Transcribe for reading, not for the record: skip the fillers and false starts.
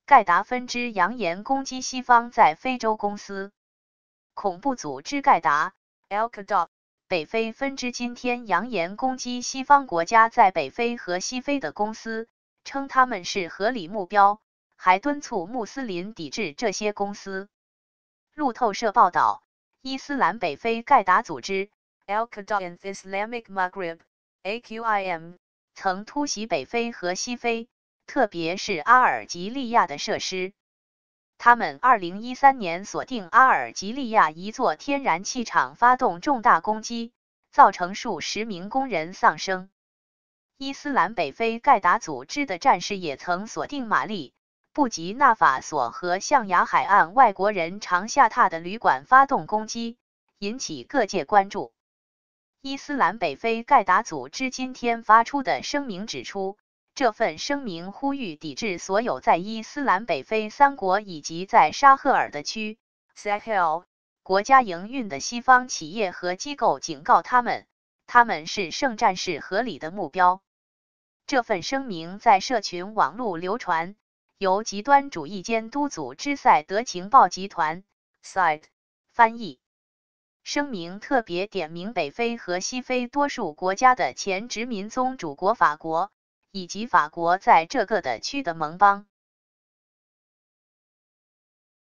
盖达分支扬言攻击西方在非洲公司。恐怖组织盖达 Al-Qaeda 北非分支今天扬言攻击西方国家在北非和西非的公司，称他们是合理目标，还敦促穆斯林抵制这些公司。路透社报道，伊斯兰北非盖达组织 Al-Qaeda in Islamic Maghreb (AQIM) 曾突袭北非和西非，特别是阿尔及利亚的设施。他们2013年锁定阿尔及利亚一座天然气厂发动重大攻击，造成数十名工人丧生。伊斯兰北非盖达组织的战士也曾锁定马利、布吉纳法索和象牙海岸外国人常下榻的旅馆发动攻击，引起各界关注。伊斯兰北非盖达组织今天发出的声明指出，这份声明呼吁抵制所有在伊斯兰北非三国以及在沙赫尔的区 Sahel 国家营运的西方企业和机构，警告他们是圣战士合理的目标。这份声明在社群网络流传，由极端主义监督组织赛德情报集团 SIDE 翻译。声明特别点名北非和西非多数国家的前殖民宗主国法国，以及法国在这个的区的盟邦。